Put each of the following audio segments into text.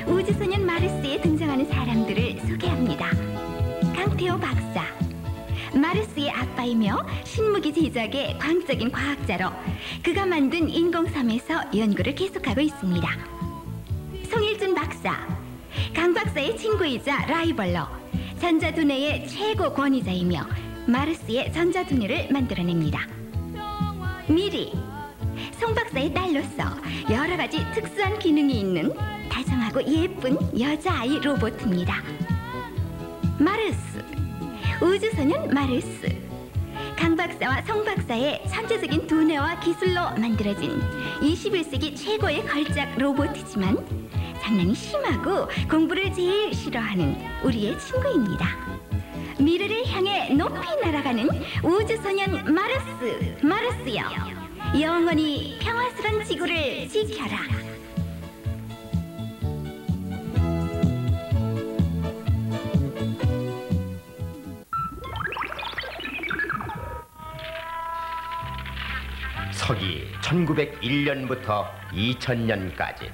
우주소년 마르스에 등장하는 사람들을 소개합니다. 강태호 박사, 마르스의 아빠이며 신무기 제작의 광적인 과학자로 그가 만든 인공섬에서 연구를 계속하고 있습니다. 송일준 박사, 강 박사의 친구이자 라이벌로 전자두뇌의 최고 권위자이며 마르스의 전자두뇌를 만들어냅니다. 미리, 송 박사의 딸로서 여러 가지 특수한 기능이 있는 다정하고 예쁜 여자아이 로봇입니다. 마르스, 우주소년 마르스. 강 박사와 송 박사의 천재적인 두뇌와 기술로 만들어진 21세기 최고의 걸작 로봇이지만 장난이 심하고 공부를 제일 싫어하는 우리의 친구입니다. 미래를 향해 높이 날아가는 우주소년 마르스, 마르스여, 영원히 평화스런 지구를 지켜라. 서기 1901년부터 2000년까지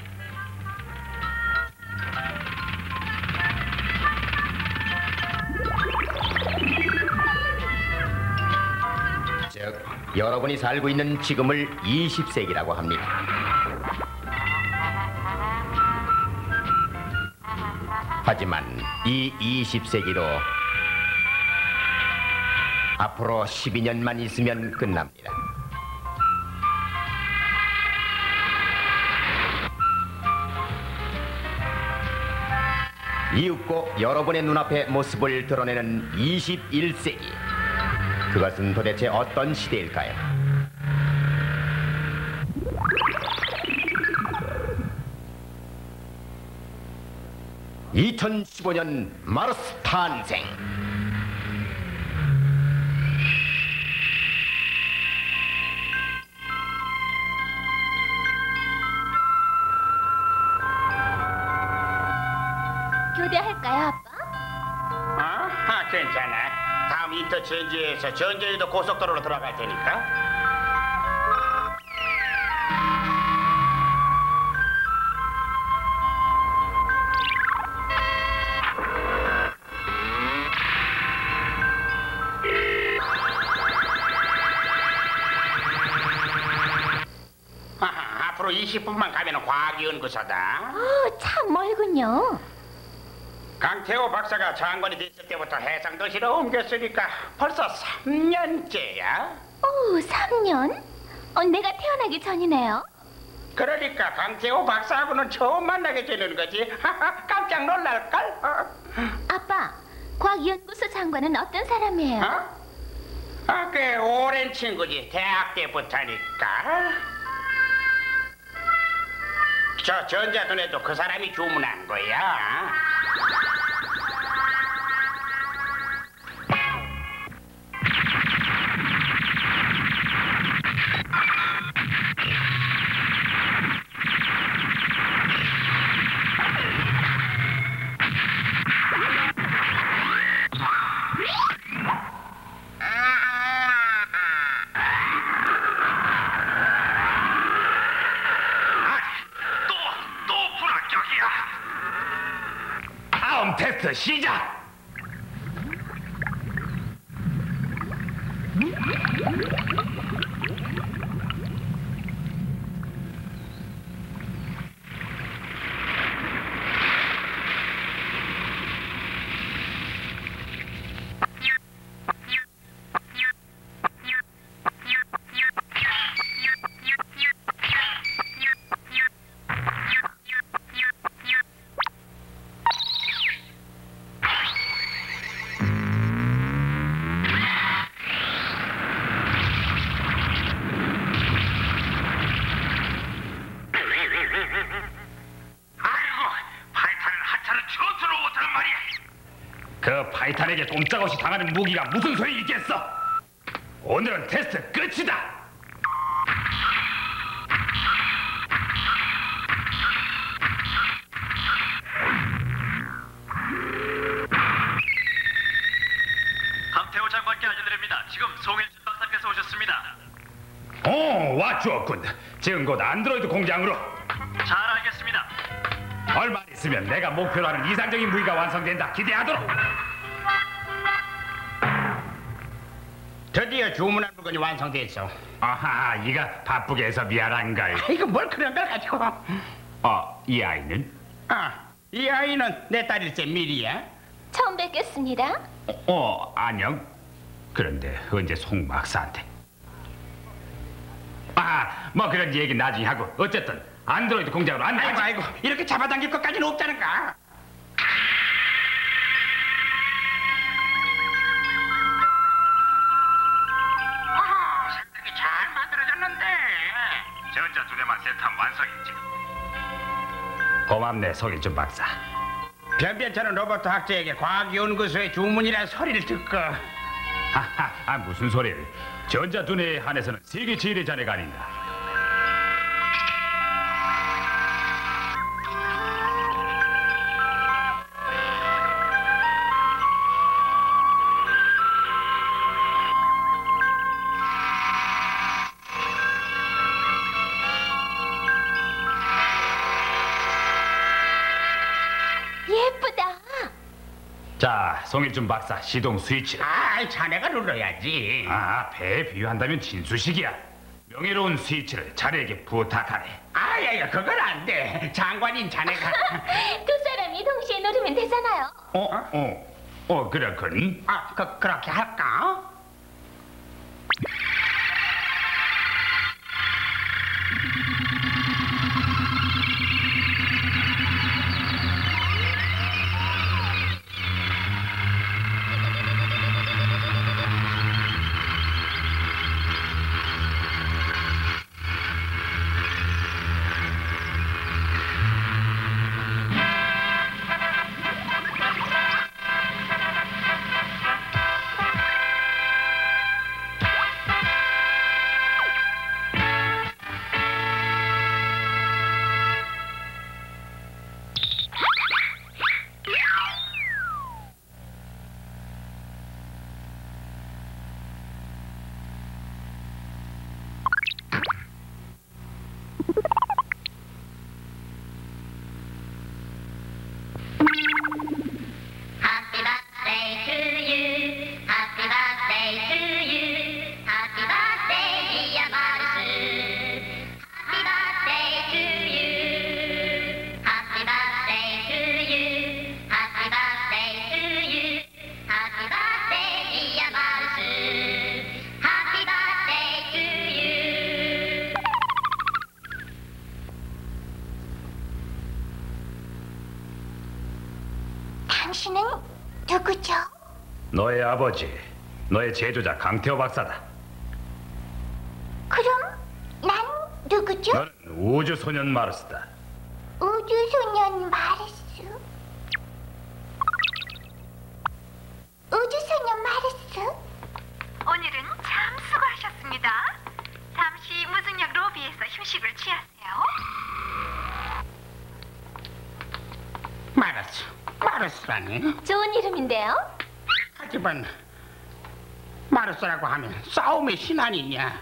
즉, 여러분이 살고 있는 지금을 20세기라고 합니다. 하지만 이 20세기로 앞으로 12년만 있으면 끝납니다. 이윽고 여러분의 눈앞의 모습을 드러내는 21세기. 그것은 도대체 어떤 시대일까요? (2015년) 마르스 탄생. 교대할까요, 아빠? 괜찮아. 다음 인터체인지에서 전제에도 고속도로로 들어갈 테니까. 앞으로 20분만 가면 과학연구소다. 참 멀군요. 강태호 박사가 장관이 됐을 때부터 해상도시로 옮겼으니까 벌써 3년째야. 3년? 내가 태어나기 전이네요. 그러니까 강태호 박사하고는 처음 만나게 되는 거지. 깜짝 놀랄걸? 아빠, 과학연구소 장관은 어떤 사람이에요? 꽤 오랜 친구지. 대학 때부터니까. 저 전자두뇌도 그 사람이 주문한 거야. 다음 테스트 시작! 그 파이탄에게 꼼짝없이 당하는 무기가 무슨 소용이 있겠어? 오늘은 테스트 끝이다. 강태호 장관께 알려드립니다. 지금 송일준 박사께서 오셨습니다. 오, 왔주었군. 지금 곧 안드로이드 공장으로. 잘 알겠습니다. 얼마 있으면 내가 목표로 하는 이상적인 무기가 완성된다. 기대하도록. 드디어 주문한 물건이 완성됐어. 아하, 이가 바쁘게 해서 미안한걸. 이거 뭘 그런 걸 가지고. 이 아이는? 이 아이는 내 딸일세 미리야. 처음 뵙겠습니다. 안녕. 그런데 언제 송 박사한테? 뭐 그런 얘기 나중에 하고. 어쨌든 안드로이드 공장으로 안 가지. 아이고 이렇게 잡아당길 것까지는 없잖아까. 상당히 잘 만들어졌는데. 전자 두뇌만 세트하면 완성이지. 고맙네, 송일준 박사. 변변찮은 로버트 학자에게 과학연구소의 주문이라는 소리를 듣고. 무슨 소리를. 전자두뇌에 한해서는 세계 제일의 자네가 아닌가. 예쁘다. 자, 송일준 박사, 시동 스위치. 자네가 눌러야지. 배에 비유한다면 진수식이야. 명예로운 스위치를 자네에게 부탁하네. 야, 그건 안 돼. 장관인 자네가. 두 사람이 동시에 누르면 되잖아요. 그렇군. 그렇게 할까? 당신은 누구죠? 너의 아버지, 너의 제조자 강태호 박사다. 그럼 난 누구죠? 너는 우주소년 마르스다. 우주소년 마르스. 우주소년 마르스. 오늘은 참 수고하셨습니다. 잠시 무중력 로비에서 휴식을 취하세요. 마르스라니? 좋은 이름인데요. 하지만 마르스라고 하면 싸움의 신 아니냐?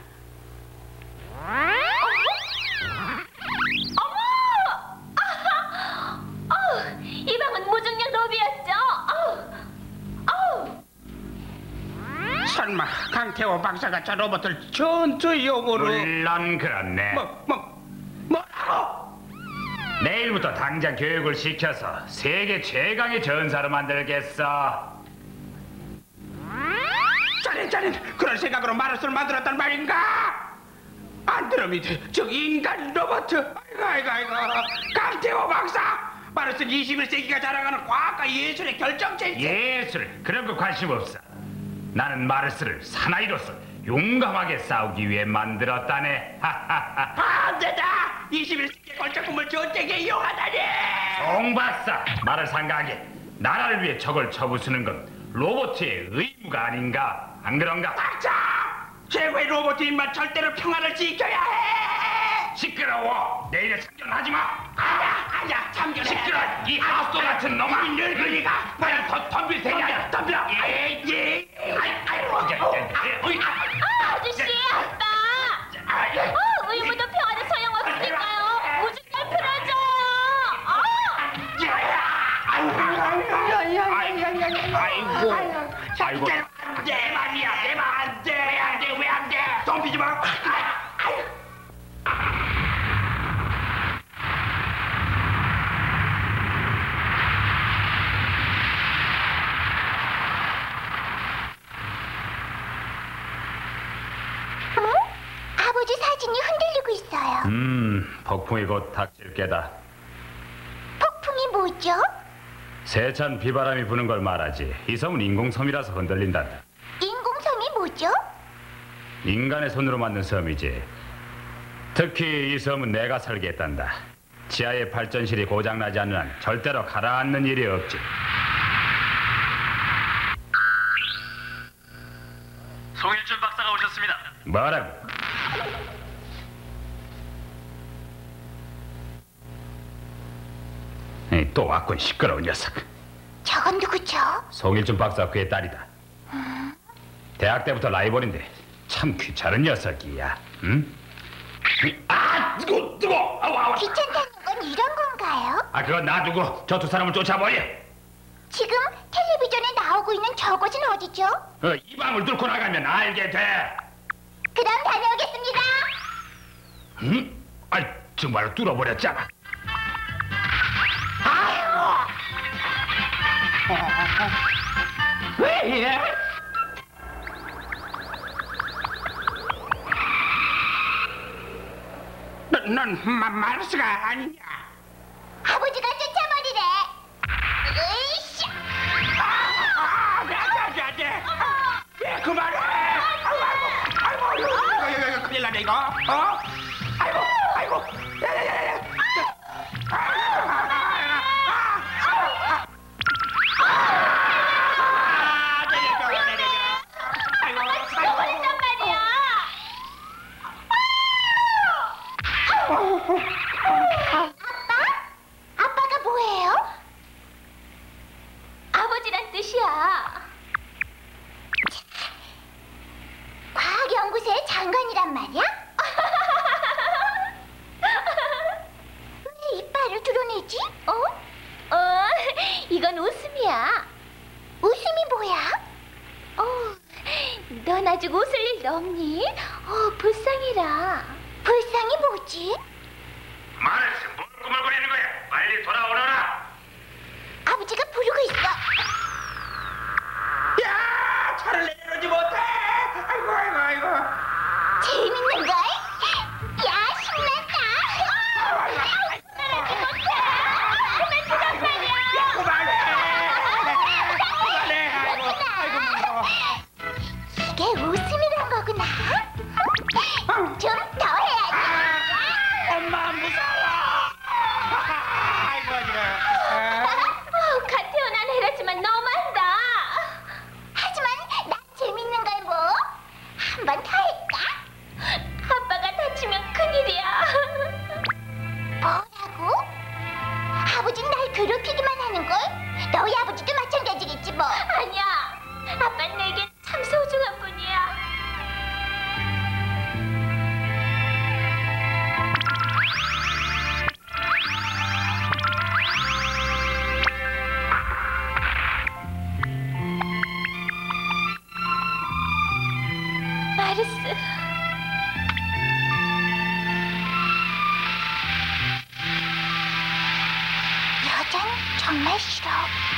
이 방은 무중력 로비였죠? 설마 강태호 박사가 저 로봇을 전투용으로? 물론 그렇네. 뭐라고? 내일부터 당장 교육을 시켜서 세계 최강의 전사로 만들겠어. 자넨 그런 생각으로 마르스를 만들었단 말인가? 안드로미드, 저 인간 로봇. 아이고 강태호 박사, 마르스는 21세기가 자랑하는 과학과 예술의 결정체지. 예술, 그런 거 관심 없어. 나는 마르스를 사나이로서 용감하게 싸우기 위해 만들었다네. 반대다! 21세기 걸작품을 전쟁에 이용하다니! 송 박사, 말을 상가하게. 나라를 위해 적을 쳐부수는 건 로봇의 의무가 아닌가? 안 그런가? 닥쳐! 최고의 로봇인만 절대로 평화를 지켜야 해! 시끄러워. 내 일에 참견하지 마. 아니야, 참견해. 시끄러. 이 하우스 같은 놈아. 이 늙은이가 그냥 더 덤빌 테냐? 덤벼! 아저씨, 아빠. 의무도 평화도 소용없으니까요. 무중력 풀어줘요. 맘이야 내 맘. 안돼 왜 안돼 왜 안돼 덤비지 마. 아버지 사진이 흔들리고 있어요. 폭풍이 곧 닥칠 게다. 폭풍이 뭐죠? 세찬 비바람이 부는 걸 말하지. 이 섬은 인공섬이라서 흔들린단다. 인공섬이 뭐죠? 인간의 손으로 만든 섬이지. 특히 이 섬은 내가 살게 했단다. 지하의 발전실이 고장나지 않는 한 절대로 가라앉는 일이 없지. 송일준 박사가 오셨습니다. 뭐라고? 에이, 또 왔군 시끄러운 녀석. 저건 누구죠? 송일준 박사 그의 딸이다. 대학 때부터 라이벌인데 참 귀찮은 녀석이야. 응? 아 뜨거. 아우. 귀찮다는 건 이런 건가요? 아 그건 놔두고 저 두 사람을 쫓아버려. 지금 텔레비전에 나오고 있는 저것은 어디죠? 이 방을 뚫고 나가면 알게 돼. 그럼 다녀오겠습니다. 응? 아이 정말로 뚫어버렸잖아. 왜 이래? 넌 마르스가 아니냐? 아버지가 쫓아버리래. 으이씨! 안돼. 예, 그만해. 아이고, 이거 큰일 나네 이거. 아이고. 야야야야. 버린단 말이야. 아빠가 뭐예요? 아버지란 뜻이야. 과학연구소의 장관이란 말이야? 왜 이빨을 드러내지? 이건 웃음이야. 웃음이 뭐야? 넌 아직 웃을 일도 없니? 불쌍해라. 불쌍이 뭐지? 마르스 뭘 꾸물거리는 거야? 빨리 돌아오너라. 아버지가 부르고 있어. 야, 차를 내려놓지 못해. 아이고. 재밌는걸? 야, 신난다. 말하지 못해. 그만 두란 말이야. 그만해. 아이고. 이게 웃음이란 거구나. 좀 더 해야지. 엄마 무서워. 아이고. 갓 태어난 애라지만 너무한다. 하지만 난 재밌는 걸 뭐. 한 번 더 할까? 아빠가 다치면 큰일이야. 뭐라고? 아버지는 날 괴롭히기만 하는걸? 너희 아버지도 마찬가지겠지 뭐. 아니야. 아빠는 내겐 참 소중한 분이야. 마르스. 여잔 정말 싫어.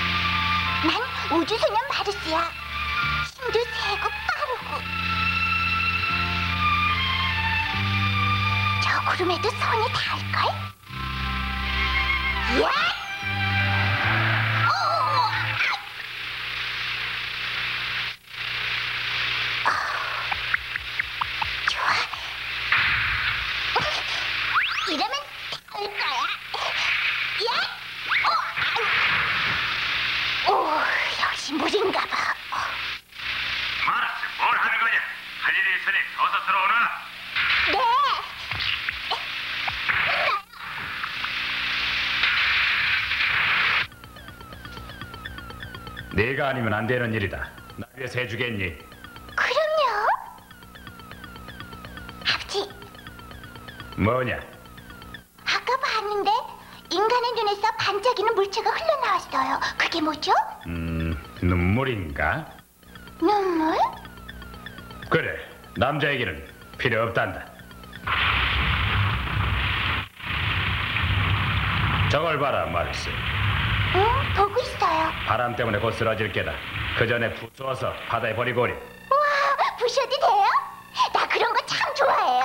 난 우주소년 마르스야. 힘도 세고 빠르고. 저 구름에도 손이 닿을걸? 야! 좋아. 이러면 닿을 거야. 야! 오, 역시 물인가 봐. 마르스 뭘 하는 거냐? 할 일이 있으니 어서 들어오너라. 네. 네가 아니면 안 되는 일이다. 나 위해서 해주겠니? 그럼요. 아버지, 뭐냐? 아까 봤는데 인간의 눈에서 반짝이는 물체가 흘러나왔어요. 그게 뭐죠? 눈물인가? 눈물? 그래, 남자 얘기는 필요 없단다. 저걸 봐라, 마르스. 응? 보고 있어요. 바람 때문에 곧 쓰러질 게다. 그 전에 부수어서 바다에 버리고 오렴. 우와, 부셔도 돼요? 나 그런 거 참 좋아해요.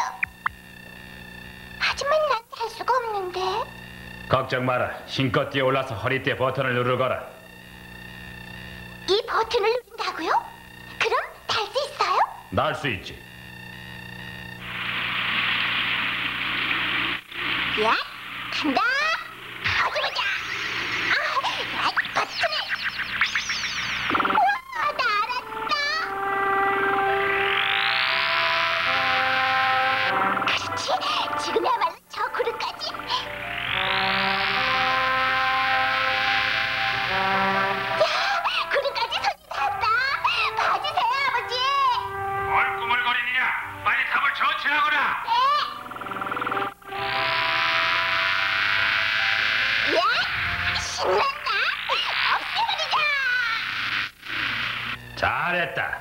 하지만 난 달 수가 없는데. 걱정 마라. 힘껏 뛰어올라서 허리띠에 버튼을 누르거라. 이 버튼을 누른다고요? 그럼 달 수 있어요? 날 수 있지. 야, 간다. 어디 보자. 야, 버튼을. 우와, 날았다. 그렇지. 지금이야말로 저 구름까지. 야, 구름까지 손이 닿았다. 봐주세요, 아버지. 뭘 꾸물거리느냐? 빨리 답을 조치하거라. 야, 신난다. 없애버리자. 잘했다.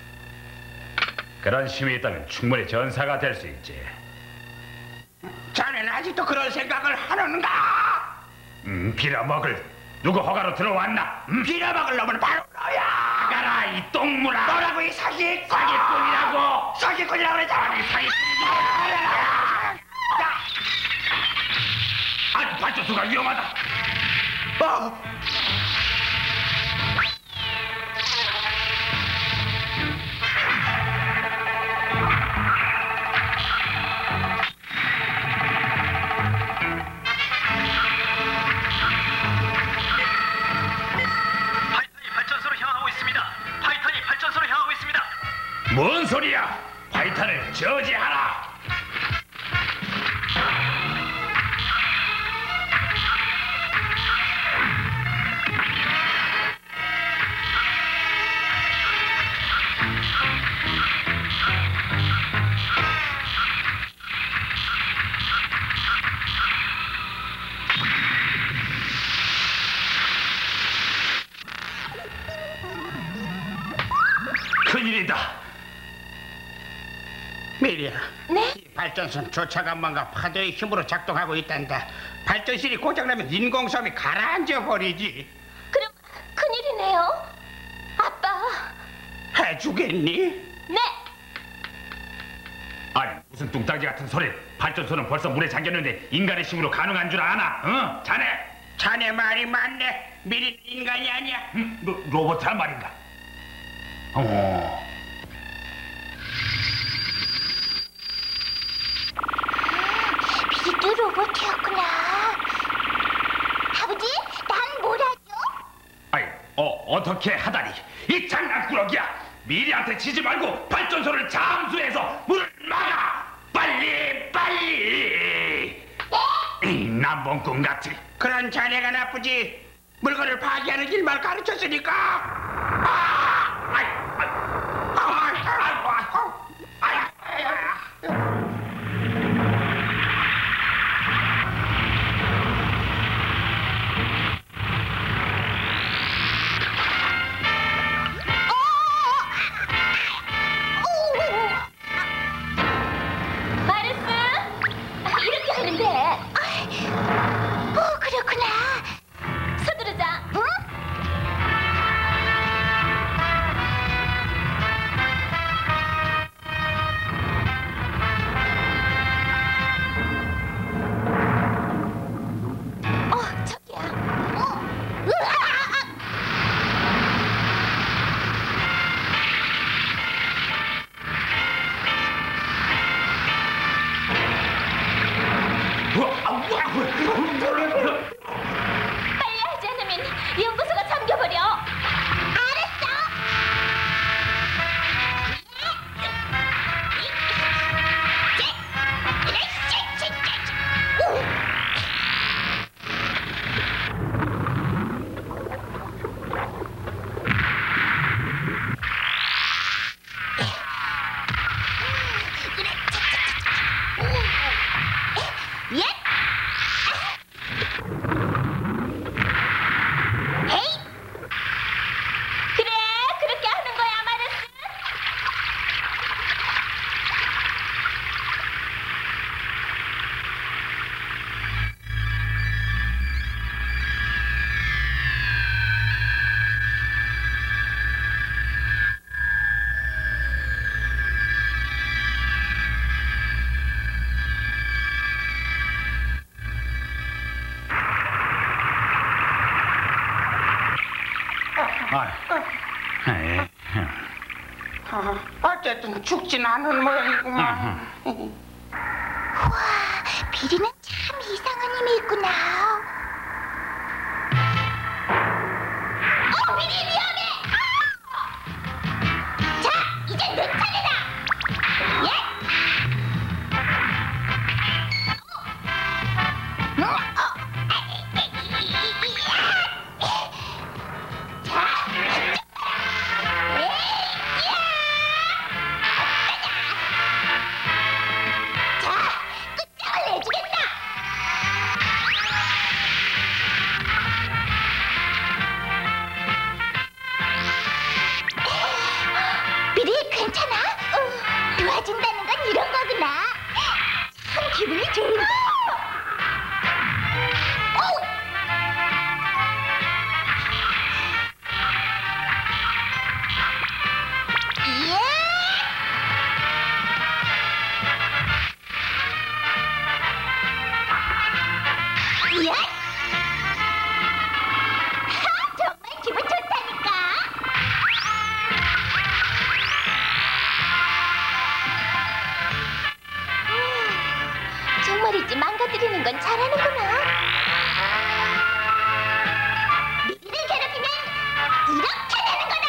그런 힘이 있다면 충분히 전사가 될 수 있지. 자네는 아직도 그런 생각을 하는가? 빌어먹을 누구 허가로 들어왔나? 빌어먹을 놈은 바로 너야. 가라 이 똥물아. 너라고 이 사기꾼. 사기꾼이라고. 사기꾼이라고 그랬잖아. 아주 발전소가 위험하다. 파이탄이 발전소로 향하고 있습니다. 파이탄이 발전소로 향하고 있습니다. 뭔 소리야? 파이탄을 저지하라. 큰일이다. 미리야. 네? 이 발전소는 조차간만과 파도의 힘으로 작동하고 있단다. 발전실이 고장나면 인공섬이 가라앉아 버리지. 그럼 큰일이네요. 아빠. 해주겠니? 네. 아니 무슨 뚱딱지 같은 소리. 발전소는 벌써 물에 잠겼는데 인간의 힘으로 가능한 줄 아나? 응? 자네? 자네 말이 맞네. 미리는 인간이 아니야. 로봇이란 말인가? 미리도 로봇이었구나. 아버지, 난 뭘 하죠? 아이, 어떻게 하다니? 이 장난꾸러기야! 미리한테 치지 말고 발전소를 잠수해서 물을 막아! 빨리, 빨리! 남봉 꿈같이. 그런 자네가 나쁘지. 물건을 파괴하는 길만 가르쳤으니까. 마르스, 이렇게 하면 돼. 그렇구나. 서두르자. 응? 어쨌든 죽진 않은 모양이구만. 우와, 비리는 참 이상한 힘이 있구나. 비리 위험해! 자, 이제 내 차례다. 예? 도와준다는 건 이런 거구나. 참 기분이 좋은데. 예. 예. 정말 기분 좋다니까. 정말이지, 망가뜨리는 건 잘하는구나. 미리를 괴롭히면 이렇게 되는 거다.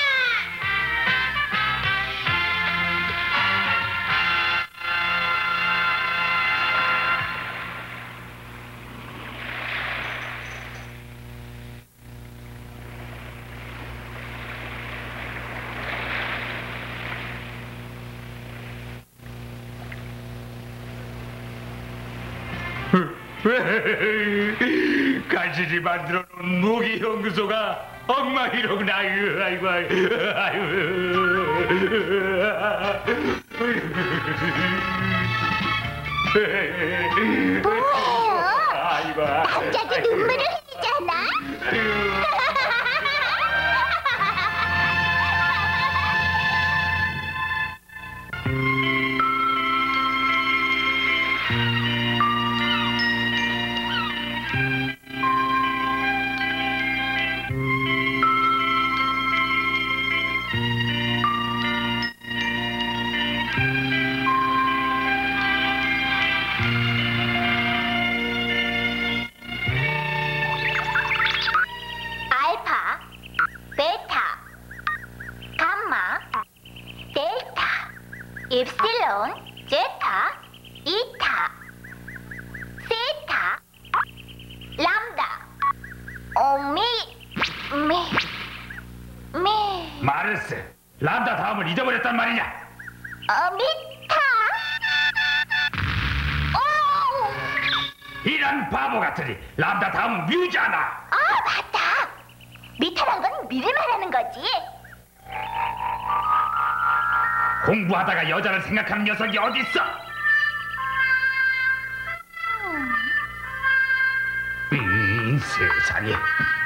간신히 만들어 놓은 무기 연구소가 엉망이로구나. 아이고, 뭐예요? 아이고. 갑자기 눈물을 흘리잖아. 알파, 베타, 감마, 델타, 입실론, 제타, 이타, 세타, 람다, 미. 마르스, 람다 다음을 잊어버렸단 말이냐? 미타. 오! 이런 바보 같으니 람다 다음은 뮤잖아. 맞다. 미타란 건 미를 말하는 거지. 공부하다가 여자를 생각하는 녀석이 어딨어? 세상에.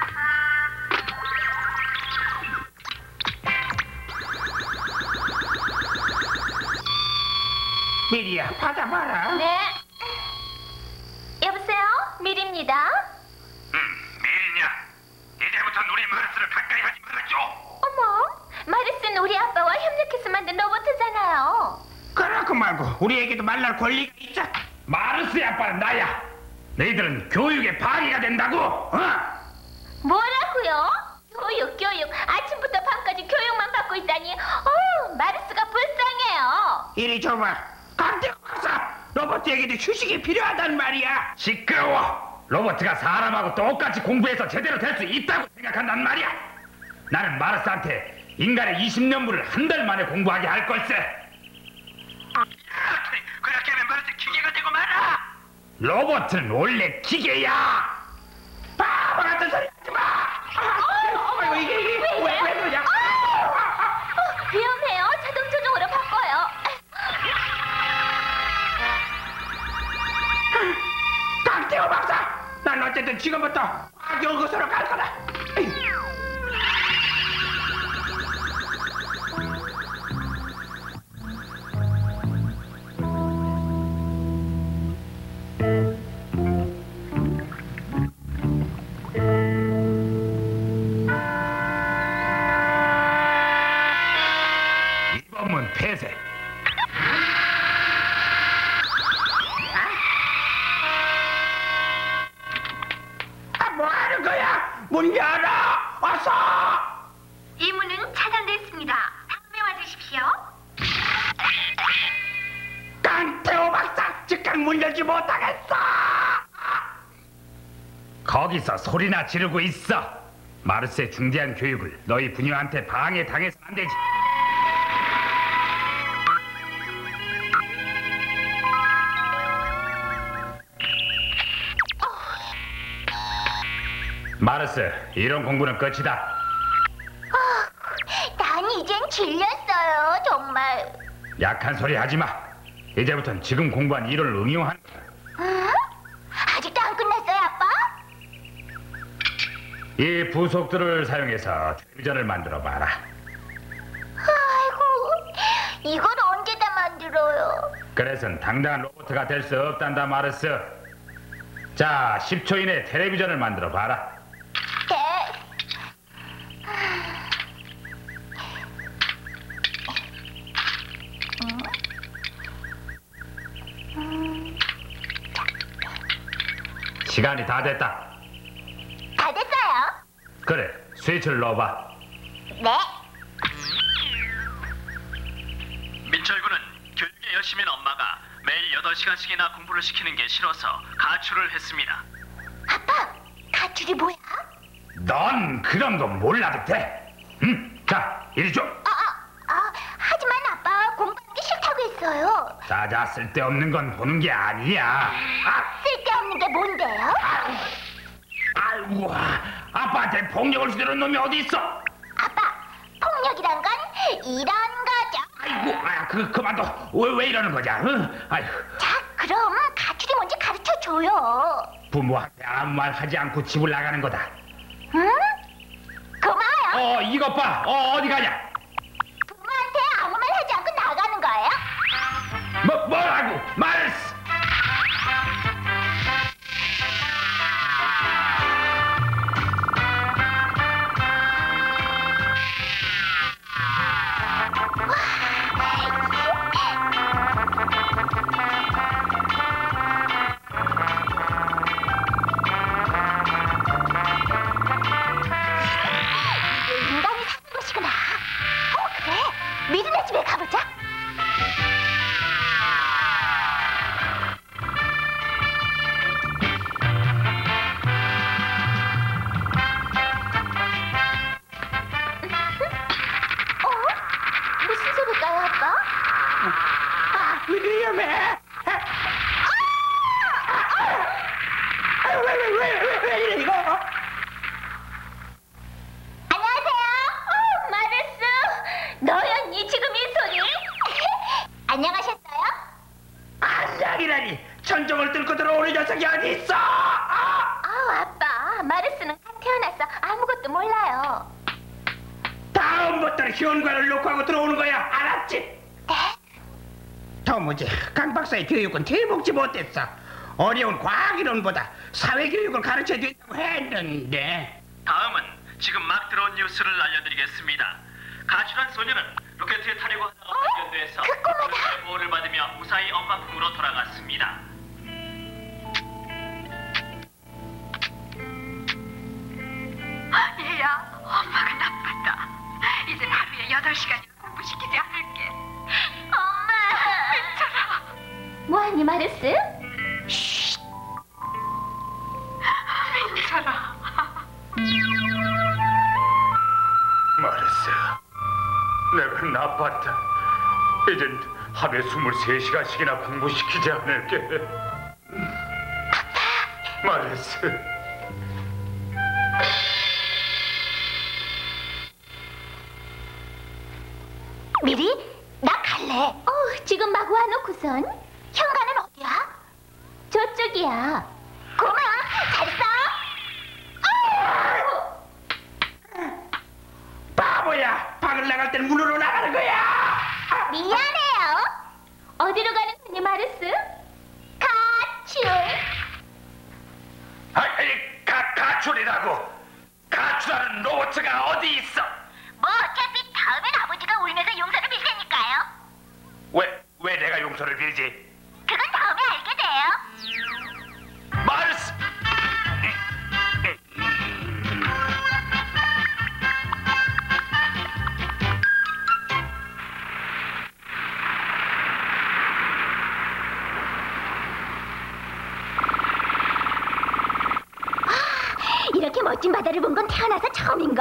미리야, 받아봐라. 네. 여보세요? 미리입니다. 미리냐? 이제부터 우리 마르스를 가까이 하지 말아줘. 어머, 마르스는 우리 아빠와 협력해서 만든 로봇이잖아요. 그렇고 말고 우리에게도 말할 권리가 있어. 마르스의 아빠는 나야. 너희들은 교육에 방해가 된다고. 뭐라고요? 교육. 아침부터 밤까지 교육만 받고 있다니. 마르스가 불쌍해요. 이리 줘봐. 강태호 박사, 로봇에게도 휴식이 필요하단 말이야. 시끄러워. 로버트가 사람하고 똑같이 공부해서 제대로 될 수 있다고 생각한단 말이야. 나는 마르스한테 인간의 20년분을 한 달 만에 공부하게 할 걸세. 그렇게 하면 마르스 기계가 되고 말아. 로버트는 원래 기계야. 바보 같은 소리 하지 마. 아이고, 이게 왜 그러냐? 위험해요. 자동 조종으로 바꿔요. 강태호 박사, 난 어쨌든 지금부터 과학연구소로 갈 거다. 이번문 폐쇄. 이상 문 열지 못하겠어. 거기서 소리나 지르고 있어. 마르스의 중대한 교육을 너희 부녀한테 방해당해서는 안 되지. 마르스, 이런 공부는 끝이다. 난 이젠 질렸어요. 정말. 약한 소리 하지 마. 이제부턴 지금 공부한 이론을 응용하는 거야. 아직도 안 끝났어요, 아빠? 이 부속들을 사용해서 텔레비전을 만들어 봐라. 아이고, 이걸 언제 다 만들어요? 그래선 당당한 로봇가 될 수 없단다, 마르스. 자, 10초 이내 텔레비전을 만들어 봐라. 네. 시간이 다 됐다. 다 됐어요. 그래, 스위치를 넣어봐. 네. 민철군은 교육에 열심인 엄마가 매일 8시간씩이나 공부를 시키는 게 싫어서 가출을 했습니다. 아빠, 가출이 뭐야? 넌 그런 거 몰라도 돼. 응? 자, 이리 줘. 하지만 아빠 공부하는 게 싫다고 했어요. 자자, 쓸데없는 건 보는 게 아니야. 쓸데없는 게 뭔데요? 아이고, 아빠한테 폭력을 쓰려는 놈이 어디 있어? 아빠, 폭력이란 건 이런 거죠. 아이고, 그만둬. 왜 이러는 거냐? 응? 아이고, 자, 그럼 가출이 뭔지 가르쳐줘요. 부모한테 아무 말 하지 않고 집을 나가는 거다. 응? 고마워요. 이것 봐. 어디 가냐? 부모한테 아무 말 하지 않고 나가는 거예요? 뭐라고? 마르스! 이게 인간이 사는 곳이구나. 그래. 미리네 집에 가보자. 무슨 소릴까요, 아빠? 위험해. 왜 이래 이거? 안녕하세요. 마르스. 너였니 지금 이 소리? 안녕하셨어요? 안녕이라니. 천정을 뚫고 들어오는 녀석이 어디 있어? 아빠. 마르스는 간 태어나서 아무것도 몰라요. 다음부터는 현관을 놓고 하고 들어오는 거야. 알았지? 네? 도무지 강 박사의 교육은 대복지 못했어. 어려운 과학이론보다 사회교육을 가르쳐야 된다고 했는데. 다음은 지금 막 들어온 뉴스를 알려드리겠습니다. 가출한 소녀는 로켓에 타려고 하다가 발견돼서 그 꼬마다! 의료진의 보호를 받으며 무사히 엄마 품으로 돌아갔습니다. 얘야, 엄마가 나빴다. 이젠 하루에 8시간이나 공부시키지 않을게. 엄마. 민철아, 뭐하니, 마르스? 민철아. 마르스, 내가 나빴다. 이젠 하루에 23시간씩이나 공부시키지 않을게. 마르스. 미리? 나 갈래. 지금 막 와놓고선. 현관은 어디야? 저쪽이야. 고마워. 잘했어. 바보야. 방을 나갈 땐 문으로 나가는 거야. 미안해요. 어디로 가는 거니, 마르스? 가출. 가출이라고. 가출하는 로봇가 어디 있어? 뭐 어차피 다음엔 아버지가 울면서 용서를 빌 테니까요. 왜 내가 용서를 빌지? 그건 다음에 알게 돼요. 마르스! 멋진 바다를 본 건 태어나서 처음인걸?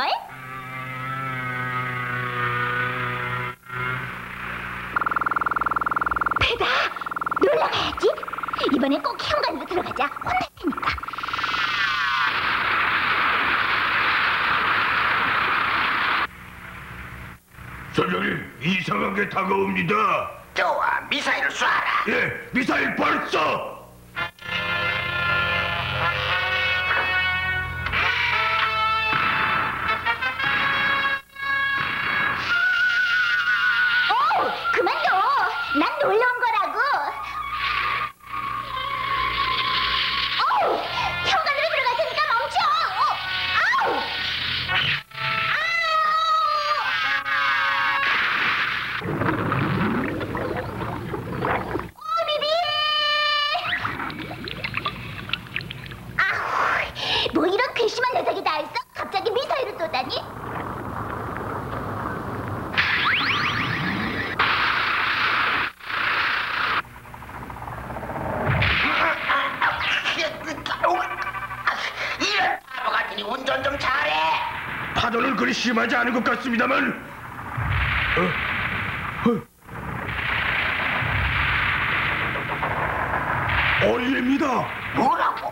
배다! 놀러 가야지. 이번엔 꼭 현관으로 들어가자. 혼날 테니까. 선장님, 이상한 게 다가옵니다. 좋아, 미사일을 쏴라. 예, 미사일 발사! 그만둬. 난 놀러 온 거라고. 현관으로 들어갈 테니까 멈춰. 아우! 아우! 뭐 이런 괘씸한 녀석이 다 있어? 갑자기 미사일을 쏘다니? 이런 바보 같으니 운전 좀 잘해. 파도는 그리 심하지 않은 것 같습니다만. 어리입니다. 뭐라고?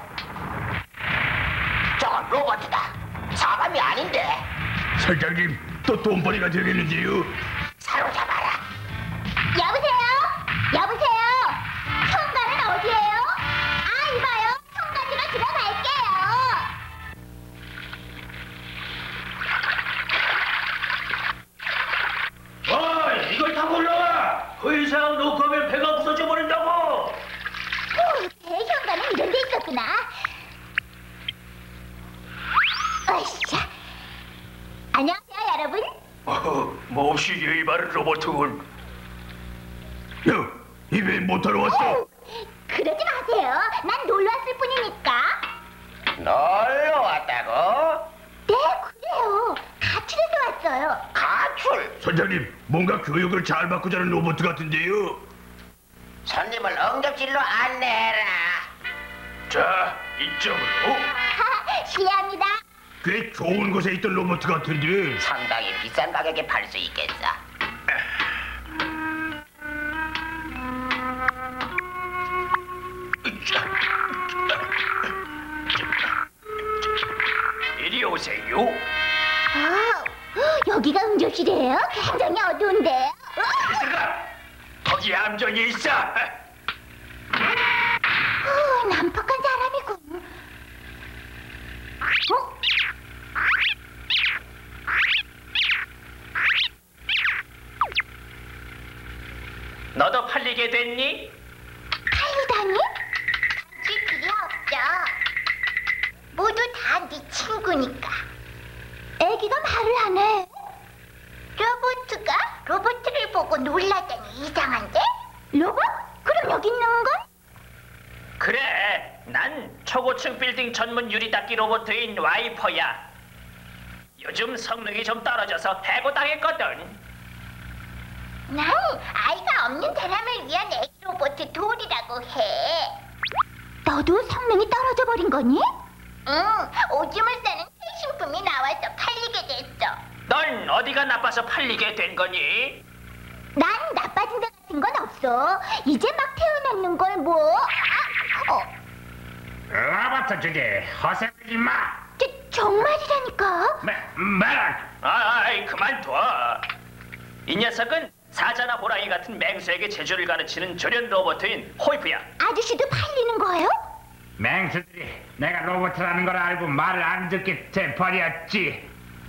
저건 로봇이다. 사람이 아닌데. 선장님, 또 돈벌이가 되겠는데요. 사로잡아라. 여보세요? 여보세요? 현관은 어디예요? 아, 이봐요. 현관으로 들어갈게요. 이걸 타고 올라와. 그 이상 놓고 하면 배가 부서져 버린다고. 배 현관은 이런 데 있었구나. 으쌰. 안녕하세요, 여러분. 몹시 예의 바른 로봇군. 야, 입에 못하러 왔어? 그러지 마세요. 난 놀러 왔을 뿐이니까. 놀러 왔다고? 네, 그래요. 가출해서 왔어요. 가출. 선장님, 뭔가 교육을 잘 받고 자는 로봇 같은데요. 손님을 응접실로 안내해라. 자, 이쪽으로. 실례합니다. 꽤 좋은 곳에 있던 로봇 같은데. 상당히 비싼 가격에 팔 수 있겠어. 이리 오세요. 여기가 응접실이에요? 굉장히 어두운데요. 거기 함정이 있어. 난폭한 사람이군. 너도 팔리게 됐니? 팔리다니? 줄 필요 없죠. 모두 다 네 친구니까. 애기가 말을 하네. 로봇가 로봇을 보고 놀라다니 이상한데? 로봇? 그럼 여기 있는 건? 그래, 난 초고층 빌딩 전문 유리닦기 로봇인 와이퍼야. 요즘 성능이 좀 떨어져서 해고당했거든. 난 아이가 없는 사람을 위한 애기 로봇 돌이라고 해. 너도 성능이 떨어져 버린 거니? 응, 오줌을 싸는 새 신품이 나와서 팔리게 됐어. 넌 어디가 나빠서 팔리게 된 거니? 난 나빠진 데 같은 건 없어. 이제 막 태어났는 걸 뭐. 로봇 주제 허세하지 마. 정말이라니까. 아이, 그만둬. 이 녀석은 사자나 호랑이 같은 맹수에게 재주를 가르치는 조련 로봇인 호이프야. 아저씨도 팔리는 거예요? 맹수들이 내가 로봇이라는 걸 알고 말을 안 듣게 돼버렸지.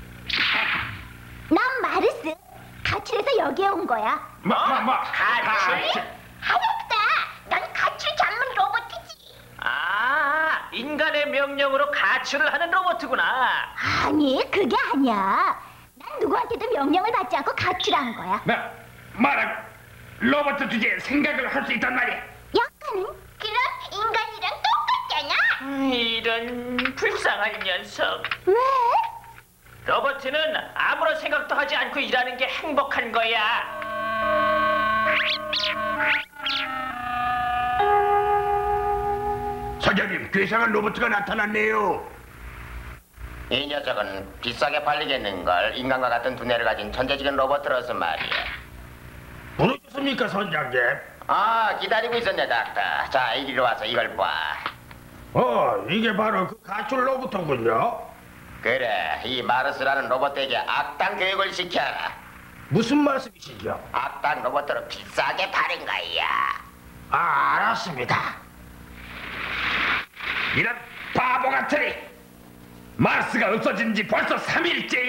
난 마르스. 가출해서 여기에 온 거야. 가출? 하였다. 넌 가출 전문 로봇이지. 아, 인간의 명령으로 가출을 하는 로봇이구나. 아니, 그게 아니야. 난 누구한테도 명령을 받지 않고 가출한 거야. 말하고 로봇 주제에 생각을 할 수 있단 말이야. 약간은? 그럼 인간이랑 똑같잖아. 이런 불쌍한 녀석. 왜? 로봇은 아무런 생각도 하지 않고 일하는 게 행복한 거야. 사장님, 괴상한 로봇가 나타났네요. 이 녀석은 비싸게 팔리겠는걸. 인간과 같은 두뇌를 가진 천재적인 로봇으로서 말이야. 부르셨습니까, 선장님? 아, 기다리고 있었네, 닥터. 자, 이리로 와서 이걸 봐. 이게 바로 그 가출 로봇군요. 그래, 이 마르스라는 로봇에게 악당 교육을 시켜라. 무슨 말씀이시죠? 악당 로봇으로 비싸게 파는 거야. 알았습니다. 이런 바보 같으니 마르스가 없어진 지 벌써 3일째야. 이렇게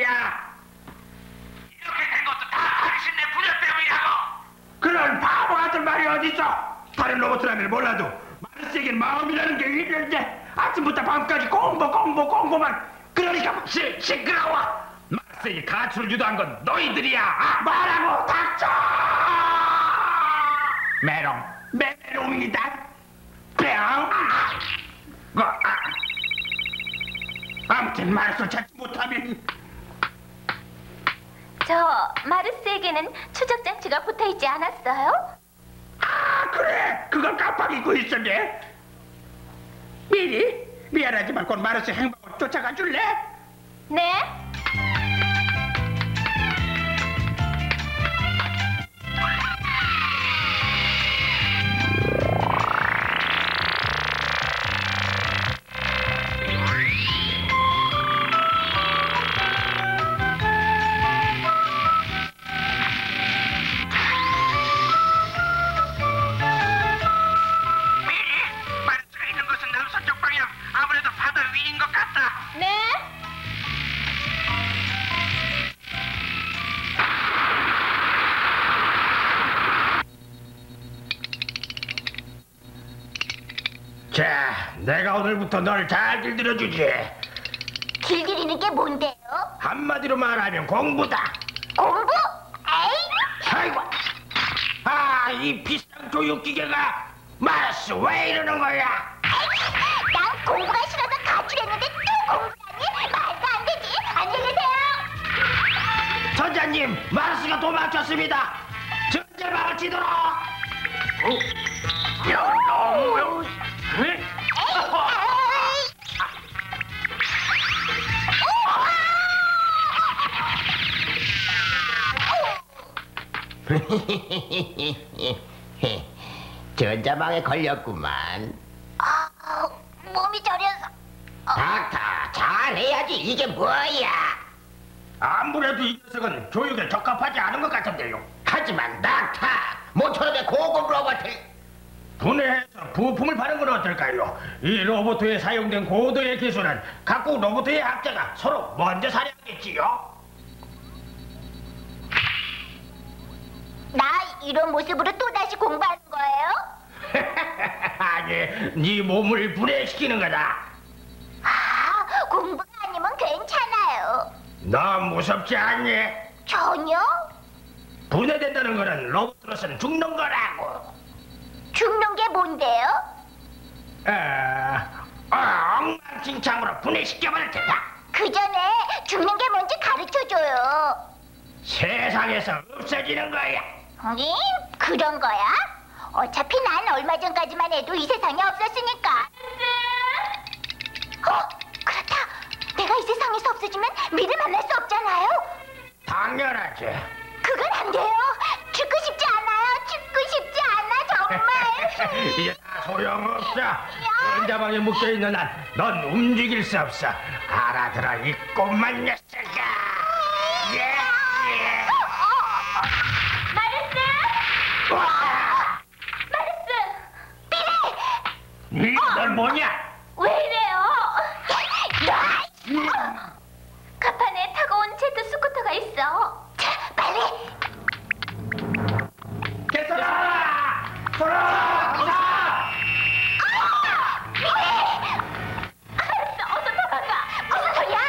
된 것도 다 당신네 부녀 때문이라고. 그런 바보 같은 말이 어딨어? 다른 로봇이라면 몰라도 마르스에겐 마음이라는 게 있는데 아침부터 밤까지 공부만. 그러니까 시끄러워. 마르스에게 가출을 유도한 건 너희들이야. 뭐라고? 닥쳐! 메롱이다. 뿅. 아무튼 마르스 찾지 못하면 저 마르스에게는 추적 장치가 붙어 있지 않았어요? 그래, 그걸 깜빡 잊고 있었네. 미안하지만 곧 마르스 행방을 쫓아가 줄래? 네. 마르스가 있는 곳은 남서쪽 방향. 아무래도 바다 위인 것 같다. 네. 자, 내가 오늘부터 널 잘 길들여주지. 길들이는 게 뭔데요? 한마디로 말하면 공부다. 공부? 에이? 아이고, 이 비싼 교육기계가 마르스 왜 이러는 거야? 난 공부가 싫어서 가출했는데 또 공부라니? 말도 안 되지. 안녕히 계세요. 선장님, 마르스가 도망쳤습니다. 전제방을 치도록. 전자망에 걸렸구만. 몸이 저려서. 닥터, 잘해야지. 이게 뭐야? 아무래도 이 녀석은 교육에 적합하지 않은 것 같은데요. 하지만 닥터, 모처럼의 고급 로봇을. 분해해서 부품을 파는 건 어떨까요? 이 로봇에 사용된 고도의 기술은 각국 로봇의 학자가 서로 먼저 사냥하겠지요. 나 이런 모습으로 또다시 공부하는 거예요? 아니, 네 몸을 분해시키는 거다. 공부가 아니면 괜찮아요. 너 무섭지 않니? 전혀? 분해된다는 거는 로봇으로서는 죽는 거라고. 죽는 게 뭔데요? 엉망진창으로 분해시켜버릴 테다. 그 전에 죽는 게 뭔지 가르쳐줘요. 세상에서 없어지는 거야. 그런 거야? 어차피 난 얼마 전까지만 해도 이 세상에 없었으니까. 그렇다. 내가 이 세상에서 없어지면 미를 만날 수 없잖아요. 당연하지. 그건 안 돼요. 죽고 싶지 않아요. 죽고 싶지 않아 정말. 이제 다 소용없어. 전자방에 묶여있는 한 넌 움직일 수 없어. 알아들어, 이 꼬만 녀석아. 마르스! 넌 뭐냐? 왜 이래요? 가판에 타고 온 제트 스쿠터가 있어. 자, 빨리. 개선아! 돌아! 알았어, 어서 도망가. 무슨 소리야?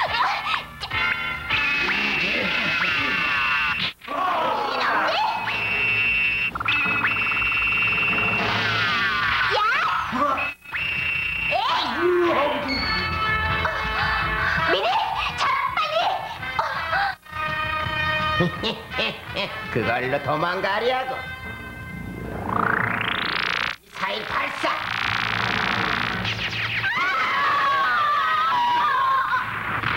그걸로 도망가려고. 미사일 발사.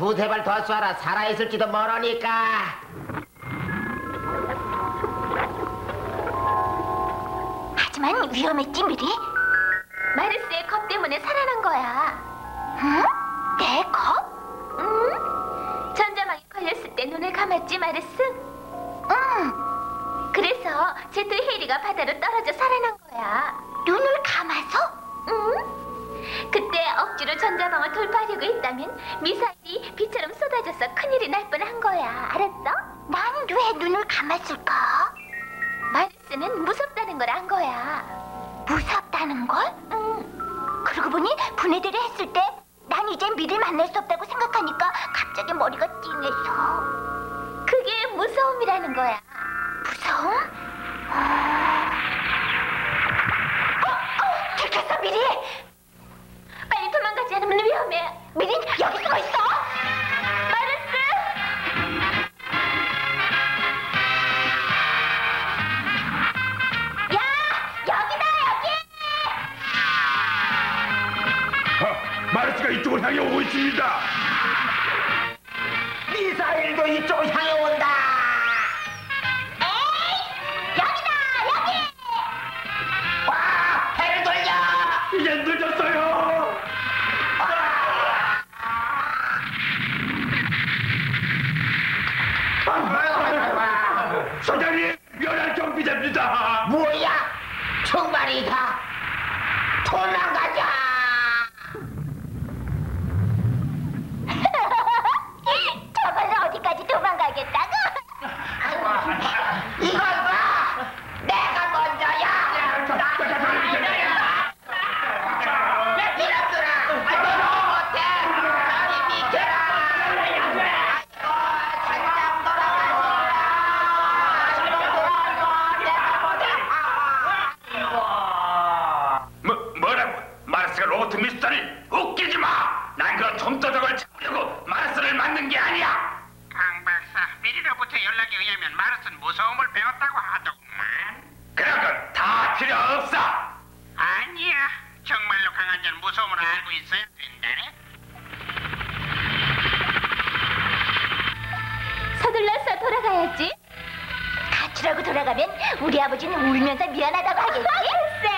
두세 발 더 쏴라. 살아있을지도 모르니까. 하지만 위험했지, 미리. 마르스의 겁 때문에 살아난 거야. 응? 내 겁? 응? 전자망에 걸렸을 때 눈을 감았지, 마르스? 응. 그래서 제트 헤리가 바다로 떨어져 살아난 거야. 눈을 감아서? 응. 그때 억지로 전자망을 돌파하려고 했다면 미사일이 비처럼 쏟아져서 큰일이 날 뻔한 거야. 알았어? 난 왜 눈을 감았을까? 마르스는 무섭다는 걸 안 거야. 무섭다는 걸? 응. 그러고 보니 분해들이 했을 때 난 이제 미를 만날 수 없다고 생각하니까 갑자기 머리가 띵해서. 그게 무서움이라는 거야. 무서움? 들켰어, 미리. 빨리 도망가지 않으면 위험해. 미리 여기 숨어 있어. 마르스. 야, 여기다, 여기. 마르스가 이쪽을 향해 오고 있습니다. 미사일도 이쪽을 향해 온다. 에이, 여기다, 여기. 와, 배를 돌려. 이제 늦었어요. 소장님, 면할 경비자입니다. 뭐야? 정말이다. 도망가자. 저걸로 어디까지 도망가겠다고? 이걸 봐. 내가 먼저야. 이놈들아, 너무 못해. 저리 비켜라. 아이고, 당장 돌아가시라. 뭐라고? 마르스가 로봇 미스터리? 웃기지 마. 난 그런 좀도적을 잡으려고 마르스를 만든 게 아니야. 강 박사, 미리로부터 연락에 의하면 마르스는 무서움을 배웠다고 하더구만. 그런 건 다 필요 없어. 아니야, 정말로 강한 자는 무서움을 알고 있어야 된다네. 서둘러서 돌아가야지. 가출하고 돌아가면 우리 아버지는 울면서 미안하다고 하겠지? 글쎄.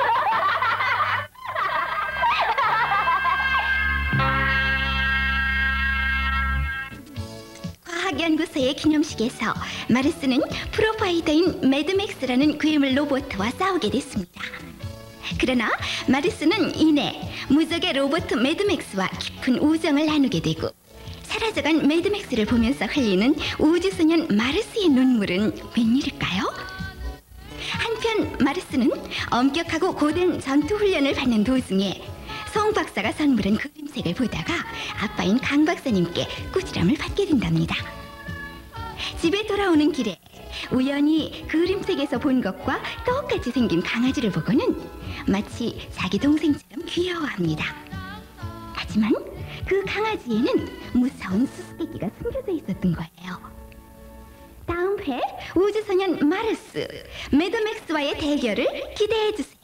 과학연구소의 기념식에서 마르스는 프로파이터인 매드맥스라는 괴물 로봇과 싸우게 됐습니다. 그러나 마르스는 이내 무적의 로봇 매드맥스와 깊은 우정을 나누게 되고 사라져간 매드맥스를 보면서 흘리는 우주소년 마르스의 눈물은 웬일일까요? 한편 마르스는 엄격하고 고된 전투훈련을 받는 도중에 송 박사가 선물한 그림책을 보다가 아빠인 강 박사님께 꾸지람을 받게 된답니다. 집에 돌아오는 길에 우연히 그림책에서 본 것과 똑같이 생긴 강아지를 보고는 마치 자기 동생처럼 귀여워합니다. 하지만 그 강아지에는 무서운 수수께끼가 숨겨져 있었던 거예요. 다음 회 우주소년 마르스, 매드맥스와의 대결을 기대해주세요.